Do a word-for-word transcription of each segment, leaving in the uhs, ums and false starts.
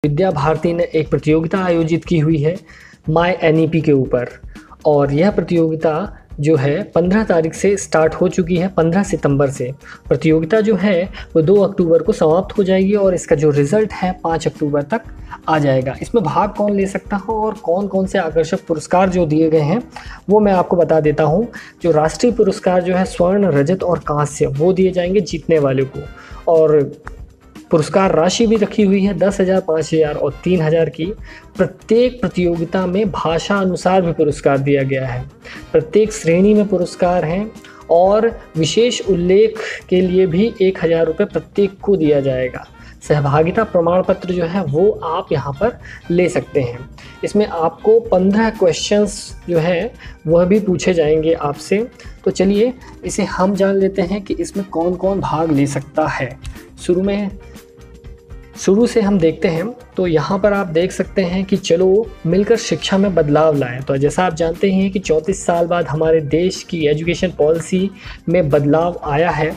विद्या भारती ने एक प्रतियोगिता आयोजित की हुई है माय एनईपी के ऊपर, और यह प्रतियोगिता जो है पंद्रह तारीख से स्टार्ट हो चुकी है। पंद्रह सितंबर से प्रतियोगिता जो है वो दो अक्टूबर को समाप्त हो जाएगी और इसका जो रिज़ल्ट है पाँच अक्टूबर तक आ जाएगा। इसमें भाग कौन ले सकता हो और कौन कौन से आकर्षक पुरस्कार जो दिए गए हैं वो मैं आपको बता देता हूँ। जो राष्ट्रीय पुरस्कार जो है स्वर्ण, रजत और कांस्य वो दिए जाएंगे जीतने वाले को, और पुरस्कार राशि भी रखी हुई है दस हज़ार, पाँच हज़ार और तीन हज़ार की। प्रत्येक प्रतियोगिता में भाषा अनुसार भी पुरस्कार दिया गया है। प्रत्येक श्रेणी में पुरस्कार हैं और विशेष उल्लेख के लिए भी एक हज़ार रुपये प्रत्येक को दिया जाएगा। सहभागिता प्रमाण पत्र जो है वो आप यहाँ पर ले सकते हैं। इसमें आपको पंद्रह क्वेश्चंस जो है वह भी पूछे जाएंगे आपसे। तो चलिए इसे हम जान लेते हैं कि इसमें कौन कौन भाग ले सकता है। शुरू में शुरू से हम देखते हैं तो यहाँ पर आप देख सकते हैं कि चलो मिलकर शिक्षा में बदलाव लाएं। तो जैसा आप जानते हैं कि चौंतीस साल बाद हमारे देश की एजुकेशन पॉलिसी में बदलाव आया है।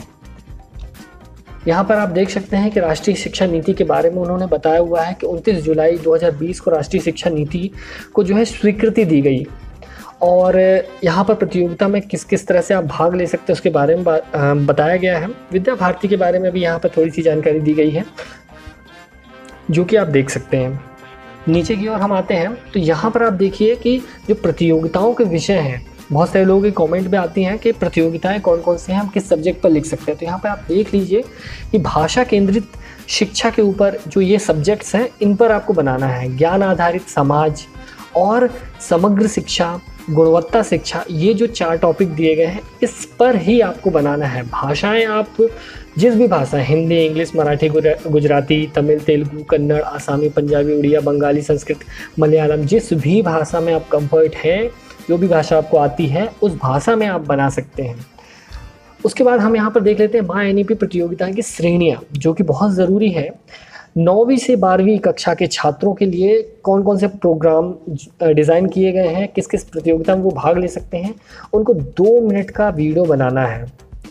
यहाँ पर आप देख सकते हैं कि राष्ट्रीय शिक्षा नीति के बारे में उन्होंने बताया हुआ है कि उनतीस जुलाई दो हज़ार बीस को राष्ट्रीय शिक्षा नीति को जो है स्वीकृति दी गई, और यहाँ पर प्रतियोगिता में किस किस तरह से आप भाग ले सकते हैं उसके बारे में बताया गया है। विद्या भारती के बारे में भी यहाँ पर थोड़ी सी जानकारी दी गई है जो कि आप देख सकते हैं। नीचे की ओर हम आते हैं तो यहाँ पर आप देखिए कि जो प्रतियोगिताओं के विषय हैं, बहुत सारे लोगों के कमेंट में आती हैं कि प्रतियोगिताएं कौन कौन से हैं, हम किस सब्जेक्ट पर लिख सकते हैं। तो यहाँ पर आप देख लीजिए कि भाषा केंद्रित शिक्षा के ऊपर जो ये सब्जेक्ट्स हैं इन पर आपको बनाना है। ज्ञान आधारित समाज और समग्र शिक्षा, गुणवत्ता शिक्षा, ये जो चार टॉपिक दिए गए हैं इस पर ही आपको बनाना है। भाषाएं आप जिस भी भाषा, हिंदी, इंग्लिश, मराठी, गुजराती, तमिल, तेलुगु, कन्नड़, आसामी, पंजाबी, उड़िया, बंगाली, संस्कृत, मलयालम, जिस भी भाषा में आप कंफर्ट हैं, जो भी भाषा आपको आती है उस भाषा में आप बना सकते हैं। उसके बाद हम यहाँ पर देख लेते हैं माय एनईपी प्रतियोगिता की श्रेणियाँ, जो कि बहुत ज़रूरी है। नौवीं से बारहवीं कक्षा के छात्रों के लिए कौन कौन से प्रोग्राम डिज़ाइन किए गए हैं, किस किस प्रतियोगिता में वो भाग ले सकते हैं। उनको दो मिनट का वीडियो बनाना है,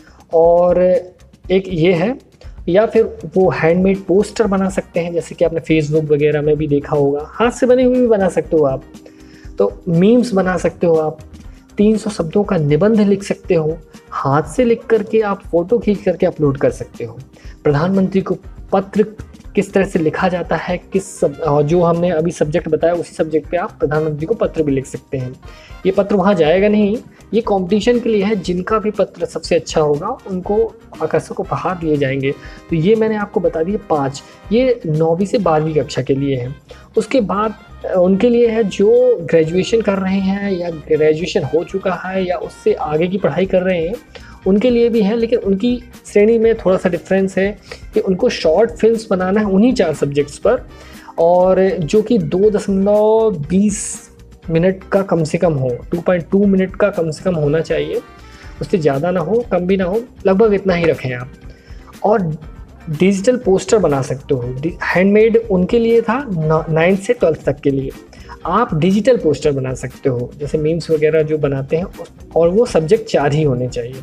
और एक ये है, या फिर वो हैंडमेड पोस्टर बना सकते हैं, जैसे कि आपने फेसबुक वगैरह में भी देखा होगा। हाथ से बने हुए भी बना सकते हो आप, तो मीम्स बना सकते हो आप। तीन सौ शब्दों का निबंध लिख सकते हो, हाथ से लिख करके आप फ़ोटो खींच करके अपलोड कर सकते हो। प्रधानमंत्री को पत्र किस तरह से लिखा जाता है, किस सब, जो हमने अभी सब्जेक्ट बताया उसी सब्जेक्ट पे आप प्रधानमंत्री को पत्र भी लिख सकते हैं। ये पत्र वहाँ जाएगा नहीं, ये कंपटीशन के लिए है। जिनका भी पत्र सबसे अच्छा होगा उनको आकर्षक उपहार दिए जाएंगे। तो ये मैंने आपको बता दिए पाँच, ये नौवीं से बारहवीं कक्षा के लिए है। उसके बाद उनके लिए है जो ग्रेजुएशन कर रहे हैं या ग्रेजुएशन हो चुका है या उससे आगे की पढ़ाई कर रहे हैं, उनके लिए भी है। लेकिन उनकी श्रेणी में थोड़ा सा डिफरेंस है कि उनको शॉर्ट फिल्म्स बनाना है उन्हीं चार सब्जेक्ट्स पर, और जो कि दो दशमलव बीस मिनट का कम से कम हो, दो पॉइंट दो मिनट का कम से कम होना चाहिए, उससे ज़्यादा ना हो, कम भी ना हो, लगभग इतना ही रखें आप। और डिजिटल पोस्टर बना सकते हो। हैंडमेड उनके लिए था नाइन्थ से ट्वेल्थ तक के लिए। आप डिजिटल पोस्टर बना सकते हो, जैसे मीम्स वगैरह जो बनाते हैं, और वो सब्जेक्ट चार ही होने चाहिए।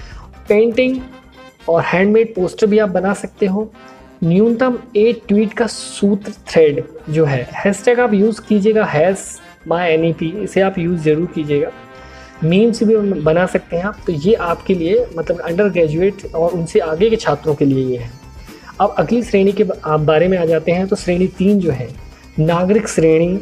पेंटिंग और हैंडमेड पोस्टर भी आप बना सकते हो। न्यूनतम एक ट्वीट का सूत्र थ्रेड जो है, हैशटैग आप यूज़ कीजिएगा, हैश माय एनईपी, इसे आप यूज़ ज़रूर कीजिएगा। मीम्स भी बना सकते हैं आप। तो ये आपके लिए, मतलब अंडर ग्रेजुएट और उनसे आगे के छात्रों के लिए ये है। अब अगली श्रेणी के आप बारे में आ जाते हैं। तो श्रेणी तीन जो है, नागरिक श्रेणी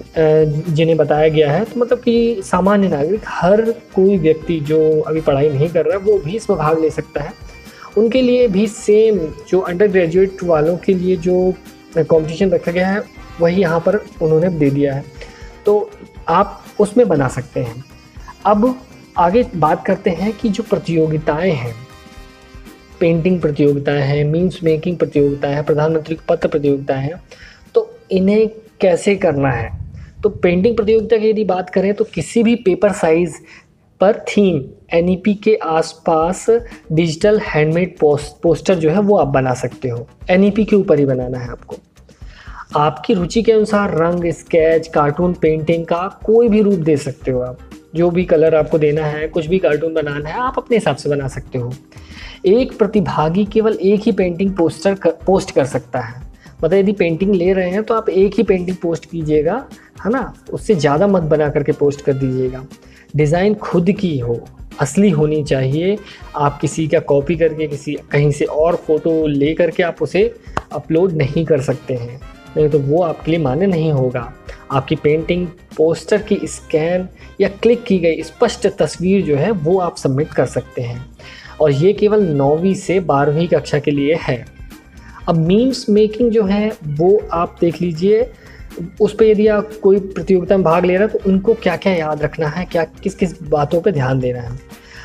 जिन्हें बताया गया है, तो मतलब कि सामान्य नागरिक, हर कोई व्यक्ति जो अभी पढ़ाई नहीं कर रहा है वो भी इसमें भाग ले सकता है। उनके लिए भी सेम जो अंडर ग्रेजुएट वालों के लिए जो कंपटीशन रखा गया है वही यहाँ पर उन्होंने दे दिया है, तो आप उसमें बना सकते हैं। अब आगे बात करते हैं कि जो प्रतियोगिताएं हैं, पेंटिंग प्रतियोगिताएं हैं, मीम्स मेकिंग प्रतियोगिताएं हैं, प्रधानमंत्री को पत्र प्रतियोगिताएं हैं, तो इन्हें कैसे करना है। तो पेंटिंग प्रतियोगिता की यदि बात करें तो किसी भी पेपर साइज पर थीम एनईपी के आसपास डिजिटल हैंडमेड पोस्ट पोस्टर जो है वो आप बना सकते हो। एनईपी के ऊपर ही बनाना है आपको। आपकी रुचि के अनुसार रंग, स्केच, कार्टून, पेंटिंग का कोई भी रूप दे सकते हो आप। जो भी कलर आपको देना है, कुछ भी कार्टून बनाना है, आप अपने हिसाब से बना सकते हो। एक प्रतिभागी केवल एक ही पेंटिंग पोस्टर कर, पोस्ट कर सकता है। मतलब यदि पेंटिंग ले रहे हैं तो आप एक ही पेंटिंग पोस्ट कीजिएगा, है ना, उससे ज़्यादा मत बना करके पोस्ट कर दीजिएगा। डिज़ाइन खुद की हो, असली होनी चाहिए। आप किसी का कॉपी करके किसी कहीं से और फ़ोटो ले करके आप उसे अपलोड नहीं कर सकते हैं, नहीं तो वो आपके लिए मान्य नहीं होगा। आपकी पेंटिंग पोस्टर की स्कैन या क्लिक की गई स्पष्ट तस्वीर जो है वो आप सबमिट कर सकते हैं, और ये केवल नौवीं से बारहवीं कक्षा के लिए है। अब मीम्स मेकिंग जो है वो आप देख लीजिए, उस पर यदि आप कोई प्रतियोगिता में भाग ले रहा है तो उनको क्या क्या याद रखना है, क्या किस किस बातों पे ध्यान देना है।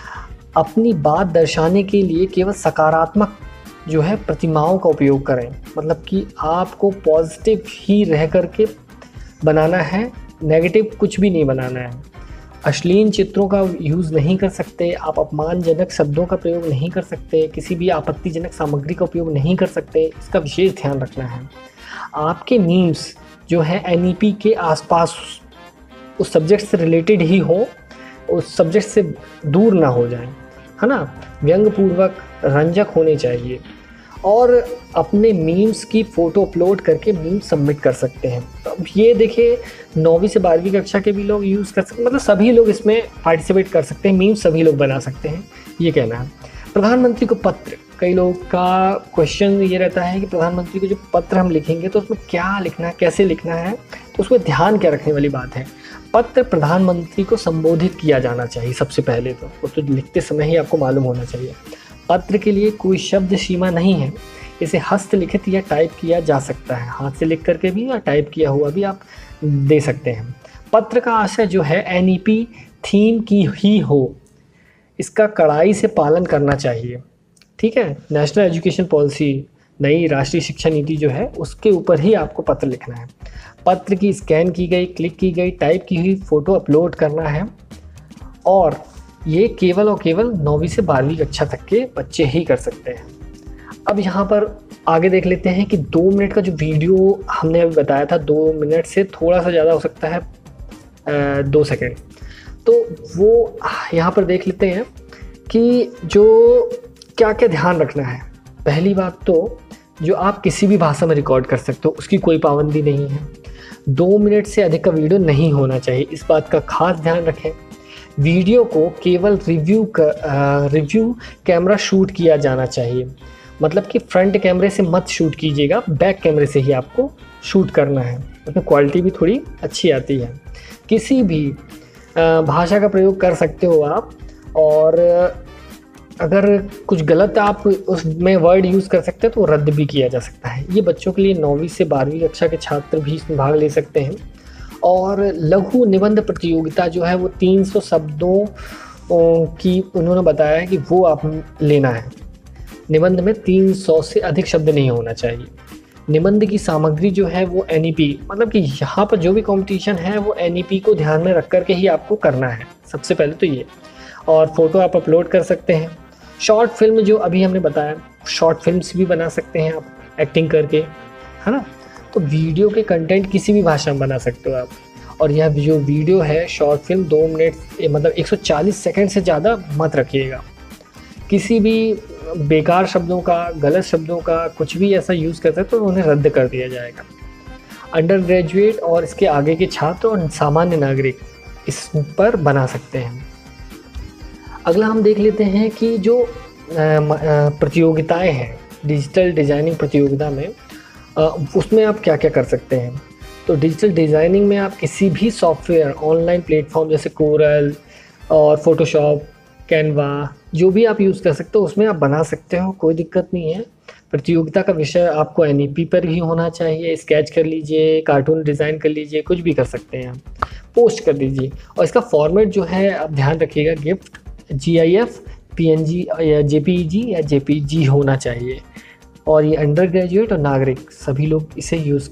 अपनी बात दर्शाने के लिए केवल सकारात्मक जो है प्रतिमाओं का उपयोग करें, मतलब कि आपको पॉजिटिव ही रह करके बनाना है, नेगेटिव कुछ भी नहीं बनाना है। अश्लील चित्रों का यूज़ नहीं कर सकते, आप अपमानजनक शब्दों का प्रयोग नहीं कर सकते, किसी भी आपत्तिजनक सामग्री का उपयोग नहीं कर सकते, इसका विशेष ध्यान रखना है। आपके मीम्स जो है एन ई पी के आसपास उस सब्जेक्ट से रिलेटेड ही हो, उस सब्जेक्ट से दूर ना हो जाए, है ना, व्यंग्यपूर्वक रंजक होने चाहिए, और अपने मीम्स की फ़ोटो अपलोड करके मीम सबमिट कर सकते हैं। अब ये देखिए नौवीं से बारहवीं कक्षा के भी लोग यूज़ कर सकते, मतलब सभी लोग इसमें पार्टिसिपेट कर सकते हैं, मीम सभी लोग बना सकते हैं, ये कहना है। प्रधानमंत्री को पत्र, कई लोग का क्वेश्चन ये रहता है कि प्रधानमंत्री को जो पत्र हम लिखेंगे तो उसमें क्या लिखना है, कैसे लिखना है, तो उसमें ध्यान क्या रखने वाली बात है। पत्र प्रधानमंत्री को संबोधित किया जाना चाहिए सबसे पहले, तो वो तो लिखते समय ही आपको मालूम होना चाहिए। पत्र के लिए कोई शब्द सीमा नहीं है, इसे हस्तलिखित या टाइप किया जा सकता है, हाथ से लिख करके भी या टाइप किया हुआ भी आप दे सकते हैं। पत्र का आशय जो है एन ई पी थीम की ही हो, इसका कड़ाई से पालन करना चाहिए, ठीक है। नेशनल एजुकेशन पॉलिसी, नई राष्ट्रीय शिक्षा नीति जो है उसके ऊपर ही आपको पत्र लिखना है। पत्र की स्कैन की गई, क्लिक की गई, टाइप की हुई फ़ोटो अपलोड करना है, और ये केवल और केवल नौवीं से बारहवीं कक्षा तक के बच्चे ही कर सकते हैं। अब यहाँ पर आगे देख लेते हैं कि दो मिनट का जो वीडियो हमने अभी बताया था, दो मिनट से थोड़ा सा ज़्यादा हो सकता है, आ, दो सेकेंड, तो वो यहाँ पर देख लेते हैं कि जो क्या क्या ध्यान रखना है। पहली बात तो जो आप किसी भी भाषा में रिकॉर्ड कर सकते हो, उसकी कोई पाबंदी नहीं है। दो मिनट से अधिक का वीडियो नहीं होना चाहिए, इस बात का खास ध्यान रखें। वीडियो को केवल रिव्यू कर, रिव्यू कैमरा शूट किया जाना चाहिए, मतलब कि फ्रंट कैमरे से मत शूट कीजिएगा, बैक कैमरे से ही आपको शूट करना है, उसमें क्वालिटी भी थोड़ी अच्छी आती है। किसी भी भाषा का प्रयोग कर सकते हो आप, और अगर कुछ गलत आप उसमें वर्ड यूज़ कर सकते हैं तो रद्द भी किया जा सकता है। ये बच्चों के लिए नौवीं से बारहवीं कक्षा के छात्र भी इसमें भाग ले सकते हैं। और लघु निबंध प्रतियोगिता जो है वो तीन सौ शब्दों की उन्होंने बताया है कि वो आप लेना है। निबंध में तीन सौ से अधिक शब्द नहीं होना चाहिए। निबंध की सामग्री जो है वो एन ई पी, मतलब कि यहाँ पर जो भी कंपटीशन है वो एन ई पी को ध्यान में रख कर के ही आपको करना है, सबसे पहले तो ये। और फ़ोटो आप अपलोड कर सकते हैं। शॉर्ट फिल्म जो अभी हमने बताया, शॉर्ट फिल्म्स भी बना सकते हैं आप एक्टिंग करके, है ना। तो वीडियो के कंटेंट किसी भी भाषा में बना सकते हो आप। और यह जो वीडियो है शॉर्ट फिल्म दो मिनट मतलब एक सौ चालीस सेकंड से ज़्यादा मत रखिएगा। किसी भी बेकार शब्दों का, गलत शब्दों का कुछ भी ऐसा यूज़ करते हैं तो उन्हें रद्द कर दिया जाएगा। अंडर ग्रेजुएट और इसके आगे के छात्र और सामान्य नागरिक इस पर बना सकते हैं। अगला हम देख लेते हैं कि जो प्रतियोगिताएं हैं डिजिटल डिज़ाइनिंग प्रतियोगिता में, उसमें आप क्या क्या कर सकते हैं। तो डिजिटल डिज़ाइनिंग में आप किसी भी सॉफ्टवेयर, ऑनलाइन प्लेटफॉर्म जैसे कोरल और फोटोशॉप, कैनवा, जो भी आप यूज़ कर सकते हो उसमें आप बना सकते हो, कोई दिक्कत नहीं है। प्रतियोगिता का विषय आपको एन ई पी पर ही होना चाहिए। स्केच कर लीजिए, कार्टून डिज़ाइन कर लीजिए, कुछ भी कर सकते हैं आप, पोस्ट कर दीजिए। और इसका फॉर्मेट जो है आप ध्यान रखिएगा, gift, G I F, P N G या जे पी ई जी या जे पी जी होना चाहिए। और ये अंडर ग्रेजुएट और नागरिक सभी लोग इसे यूज़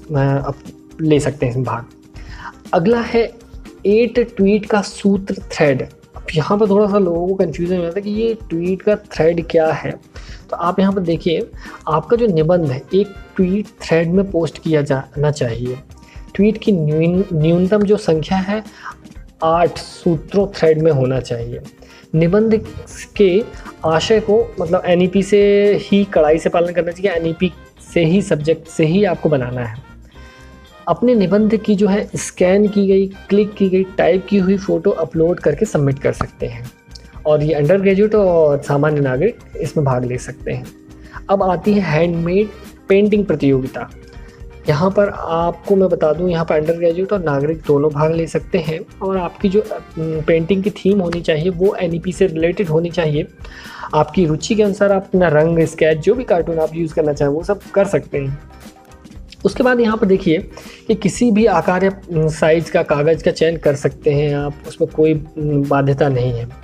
ले सकते हैं इसमें भाग। अगला है एट ट्वीट का सूत्र थ्रेड। अब यहाँ पर थोड़ा सा लोगों को कन्फ्यूजन हो जाता है कि ये ट्वीट का थ्रेड क्या है। तो आप यहाँ पर देखिए, आपका जो निबंध है एक ट्वीट थ्रेड में पोस्ट किया जाना चाहिए। ट्वीट की न्यूनतम जो संख्या है आठ सूत्रों थ्रेड में होना चाहिए। निबंध के आशय को मतलब एन ई पी से ही कड़ाई से पालन करना चाहिए। एन ई पी से ही सब्जेक्ट से ही आपको बनाना है। अपने निबंध की जो है स्कैन की गई, क्लिक की गई, टाइप की हुई फ़ोटो अपलोड करके सबमिट कर सकते हैं और ये अंडर ग्रेजुएट और सामान्य नागरिक इसमें भाग ले सकते हैं। अब आती है हैंडमेड पेंटिंग प्रतियोगिता। यहाँ पर आपको मैं बता दूँ, यहाँ पर अंडर ग्रेजुएट और नागरिक दोनों भाग ले सकते हैं और आपकी जो पेंटिंग की थीम होनी चाहिए वो एन ई पी से रिलेटेड होनी चाहिए। आपकी रुचि के अनुसार आप अपना रंग, स्केच, जो भी कार्टून आप यूज़ करना चाहें वो सब कर सकते हैं। उसके बाद यहाँ पर देखिए कि किसी भी आकार या साइज़ का कागज़ का चयन कर सकते हैं आप, उसमें कोई बाध्यता नहीं है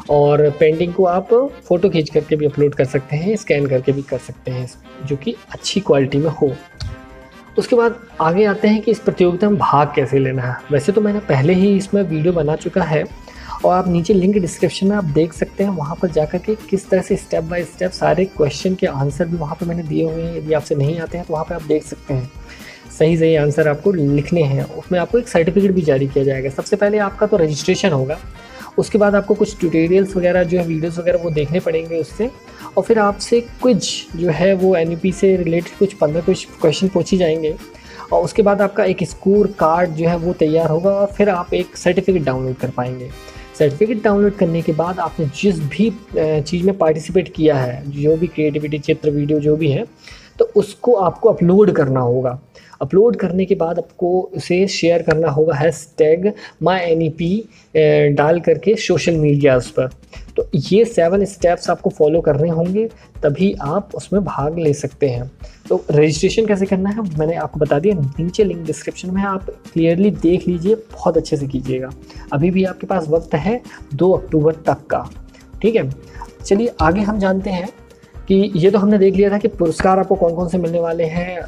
और पेंटिंग को आप फ़ोटो खींच करके भी अपलोड कर सकते हैं, स्कैन करके भी कर सकते हैं, जो कि अच्छी क्वालिटी में हो। उसके बाद आगे आते हैं कि इस प्रतियोगिता में भाग कैसे लेना है। वैसे तो मैंने पहले ही इसमें वीडियो बना चुका है और आप नीचे लिंक डिस्क्रिप्शन में आप देख सकते हैं, वहाँ पर जाकर के किस तरह से स्टेप बाय स्टेप सारे क्वेश्चन के आंसर भी वहाँ पर मैंने दिए हुए हैं। यदि आपसे नहीं आते हैं तो वहाँ पर आप देख सकते हैं, सही सही आंसर आपको लिखने हैं। उसमें आपको एक सर्टिफिकेट भी जारी किया जाएगा। सबसे पहले आपका तो रजिस्ट्रेशन होगा, उसके बाद आपको कुछ ट्यूटोरियल्स वगैरह जो है, वीडियोस वगैरह वो देखने पड़ेंगे उससे, और फिर आपसे क्विज जो है वो एन ई पी से रिलेटेड कुछ पंद्रह कुछ क्वेश्चन पूछे जाएंगे और उसके बाद आपका एक स्कोर कार्ड जो है वो तैयार होगा और फिर आप एक सर्टिफिकेट डाउनलोड कर पाएंगे। सर्टिफिकेट डाउनलोड करने के बाद आपने जिस भी चीज़ में पार्टिसिपेट किया है, जो भी क्रिएटिविटी, चित्र, वीडियो जो भी है, तो उसको आपको अपलोड करना होगा। अपलोड करने के बाद आपको उसे शेयर करना होगा hashtag my N E P डाल करके सोशल मीडियाज़ पर। तो ये सेवन स्टेप्स आपको फॉलो करने होंगे, तभी आप उसमें भाग ले सकते हैं। तो रजिस्ट्रेशन कैसे करना है मैंने आपको बता दिया, नीचे लिंक डिस्क्रिप्शन में, आप क्लियरली देख लीजिए, बहुत अच्छे से कीजिएगा। अभी भी आपके पास वक्त है दो अक्टूबर तक का, ठीक है। चलिए आगे हम जानते हैं कि ये तो हमने देख लिया था कि पुरस्कार आपको कौन कौन से मिलने वाले हैं।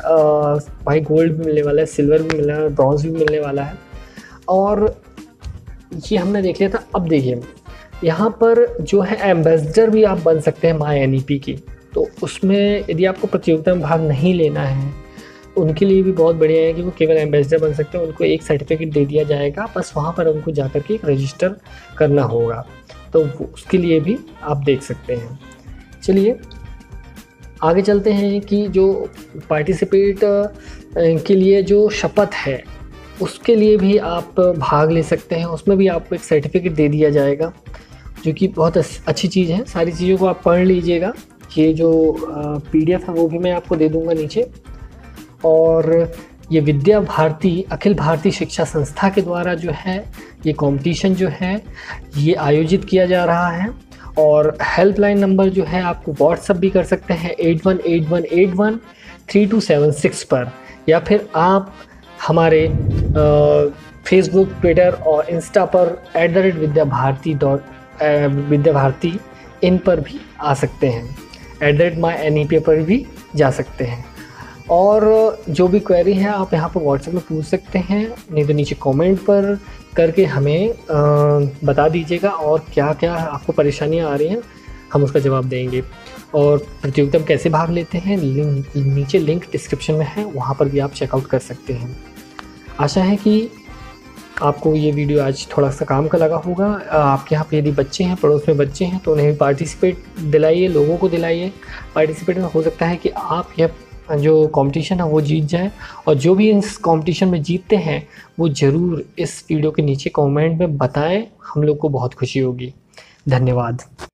भाई गोल्ड भी मिलने वाला है, सिल्वर भी मिलने वाला है, ब्रॉन्ज भी मिलने वाला है, और ये हमने देख लिया था। अब देखिए यहाँ पर जो है एम्बेसडर भी आप बन सकते हैं माई एन ई पी की। तो उसमें यदि आपको प्रतियोगिता में भाग नहीं लेना है उनके लिए भी बहुत बढ़िया है कि वो केवल एम्बेसडर बन सकते हैं। उनको एक सर्टिफिकेट दे दिया जाएगा, बस वहाँ पर उनको जा कर के एक रजिस्टर करना होगा, तो उसके लिए भी आप देख सकते हैं। चलिए आगे चलते हैं कि जो पार्टिसिपेट के लिए जो शपथ है उसके लिए भी आप भाग ले सकते हैं। उसमें भी आपको एक सर्टिफिकेट दे दिया जाएगा, जो कि बहुत अच्छी चीज़ है। सारी चीज़ों को आप पढ़ लीजिएगा। ये जो पी डी एफ है वो भी मैं आपको दे दूंगा नीचे। और ये विद्या भारती, अखिल भारतीय शिक्षा संस्था के द्वारा जो है ये कंपटीशन जो है ये आयोजित किया जा रहा है। और हेल्पलाइन नंबर जो है आपको व्हाट्सअप भी कर सकते हैं eight one eight one eight one three two seven six पर, या फिर आप हमारे फेसबुक, ट्विटर और इंस्टा पर at the rate Vidya Bharati dot Vidya Bharati in पर भी आ सकते हैं। At the rate my N E P पर भी जा सकते हैं। और जो भी क्वेरी है आप यहाँ पर व्हाट्सएप में पूछ सकते हैं, नहीं तो नीचे कमेंट पर करके हमें आ, बता दीजिएगा और क्या क्या आपको परेशानियाँ आ रही हैं, हम उसका जवाब देंगे। और प्रतियोगिता में कैसे भाग लेते हैं लिंक नीचे लिंक डिस्क्रिप्शन में है, वहाँ पर भी आप चेकआउट कर सकते हैं। आशा है कि आपको ये वीडियो आज थोड़ा सा काम का लगा होगा। आपके यहाँ पे यदि बच्चे हैं, पड़ोस में बच्चे हैं, तो उन्हें भी पार्टिसिपेट दिलाइए, लोगों को दिलाइए पार्टिसिपेट में। हो सकता है कि आप यह जो कंपटीशन है वो जीत जाए, और जो भी इस कंपटीशन में जीतते हैं वो ज़रूर इस वीडियो के नीचे कमेंट में बताएं, हम लोग को बहुत खुशी होगी। धन्यवाद।